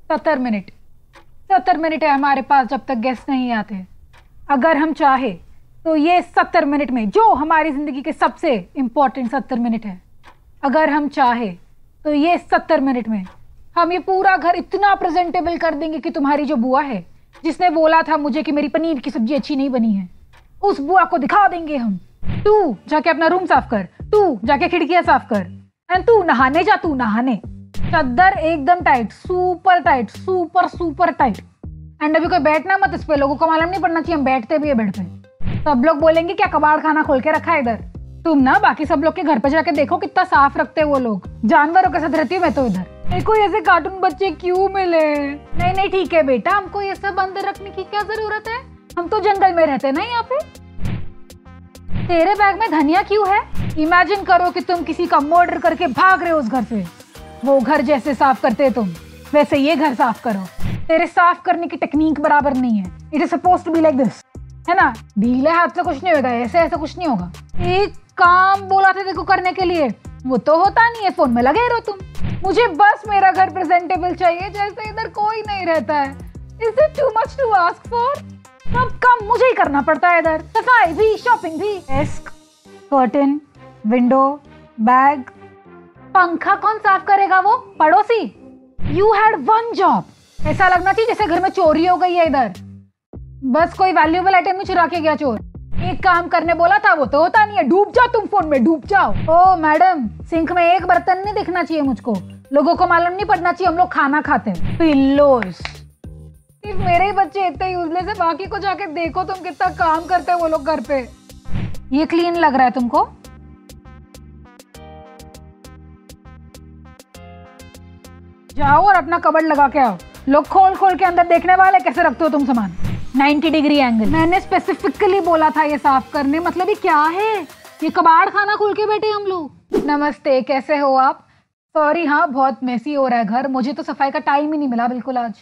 70 minute 70 minute है हमारे पास जब तक गेस्ट नहीं आते। अगर हम चाहे तो ये 70 मिनट में, जो हमारी जिंदगी के सबसे इंपॉर्टेंट 70 मिनट है, अगर हम चाहे तो ये 70 मिनट में हम ये पूरा घर इतना प्रेजेंटेबल कर देंगे कि तुम्हारी जो बुआ है जिसने बोला था मुझे कि मेरी पनीर की सब्जी अच्छी नहीं बनी है, उस बुआ को दिखा देंगे हम। तू जाके अपना रूम साफ कर, तू जाके खिड़कियां साफ कर, एंड तू नहाने जा, तू नहाने। चादर एकदम tight, super tight, super super tight. And अभी कोई बैठना मत इस पे, लोगों को मालूम नहीं पड़ना चाहिए हम बैठते भी है बेड पे। सब लोग बोलेंगे क्या कबाड़ खाना खोल के रखा है इधर। तुम ना बाकी सब लोग के घर पे जाके देखो कितना साफ रखते हैं वो लोग, जानवरों के साथ रहती हूँ मैं तो इधर। देखो ऐसे कार्टून बच्चे क्यों मिले। नहीं नहीं ठीक है बेटा, हमको ये सब अंदर रखने की क्या जरूरत है, हम तो जंगल में रहते ना यहाँ पे। तेरे बैग में धनिया क्यों है? इमेजिन करो कि तुम किसी का मर्डर करके भाग रहे हो उस घर से। वो घर जैसे साफ करते तुम, वैसे ये घर साफ करो। तेरे साफ करने की टेक्निक बराबर नहीं है। It is supposed to be like this, है ना? ढीले हाथ से कुछ नहीं होगा, ऐसे ऐसे कुछ नहीं होगा। एक काम बोला था देखो करने के लिए, वो तो होता नहीं है, फोन में लगे रहो तुम। मुझे बस मेरा घर प्रेजेंटेबल चाहिए जैसे इधर कोई नहीं रहता है। Is it too much to ask for? सब काम मुझे ही करना पड़ता है इधर, सफाई भी, शॉपिंग भी। डेस्क, कर्टन, विंडो, बैग, पंखा कौन साफ करेगा? वो पड़ोसी। You had one job. ऐसा लगना चाहिए जैसे घर में चोरी हो गई है इधर, बस कोई वैल्यूएबल आइटम नहीं चुरा के गया चोर। एक काम करने बोला था वो तो होता नहीं है। डूब जाओ तुम फोन में, डूब जाओ। ओ मैडम, सिंक में एक बर्तन नहीं दिखना चाहिए मुझको, लोगों को मालूम नहीं पड़ना चाहिए हम लोग खाना खाते हैं। पिल्लोस, सिर्फ मेरे ही बच्चे इतने यूजलेस है, बाकी को जाके देखो तुम कितना काम करते हैं वो लोग घर पे। ये क्लीन लग रहा है तुमको? जाओ और अपना कबर्ड लगा के आओ। लोग खोल खोल के अंदर देखने वाले, कैसे रखते हो तुम सामान 90 डिग्री एंगल। मैंने स्पेसिफिकली बोला था ये साफ करने, मतलब ये क्या है? ये कबाड़ खाना खोल के बैठे हम लोग। नमस्ते, कैसे हो आप? सॉरी, हाँ बहुत मेसी हो रहा है घर, मुझे तो सफाई का टाइम ही नहीं मिला बिल्कुल आज।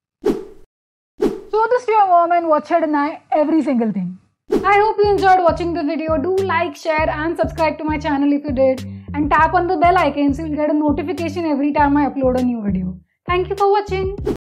So this your mom and watch her deny every single thing. I hope you enjoyed watching the video. Do like, share and subscribe to my channel if you did. And tap on the bell icon so you'll get a notification every time I upload a new video. Thank you for watching.